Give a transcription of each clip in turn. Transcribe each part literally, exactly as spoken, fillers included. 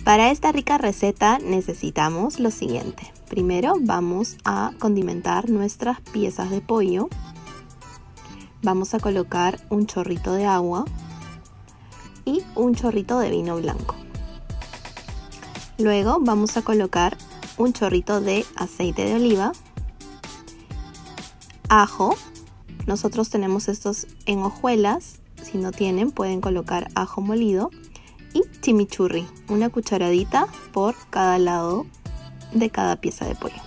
Para esta rica receta necesitamos lo siguiente. Primero vamos a condimentar nuestras piezas de pollo. Vamos a colocar un chorrito de agua y un chorrito de vino blanco. Luego vamos a colocar un chorrito de aceite de oliva, ajo. Nosotros tenemos estos en hojuelas, si no tienen pueden colocar ajo molido, y chimichurri, una cucharadita por cada lado de cada pieza de pollo.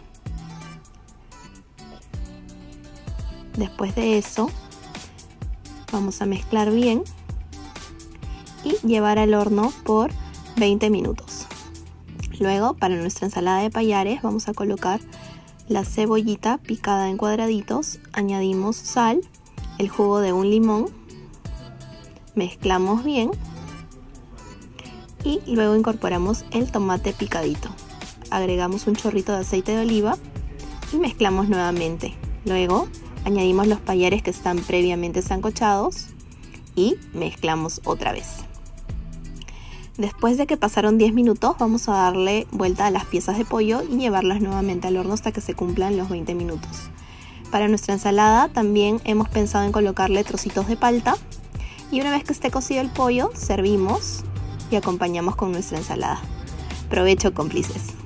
Después de eso vamos a mezclar bien y llevar al horno por veinte minutos. Luego, para nuestra ensalada de payares vamos a colocar la cebollita picada en cuadraditos, añadimos sal, el jugo de un limón, mezclamos bien y luego incorporamos el tomate picadito. Agregamos un chorrito de aceite de oliva y mezclamos nuevamente. Luego añadimos los payares que están previamente sancochados y mezclamos otra vez. Después de que pasaron diez minutos vamos a darle vuelta a las piezas de pollo y llevarlas nuevamente al horno hasta que se cumplan los veinte minutos. Para nuestra ensalada también hemos pensado en colocarle trocitos de palta y una vez que esté cocido el pollo servimos y acompañamos con nuestra ensalada. Provecho, cómplices.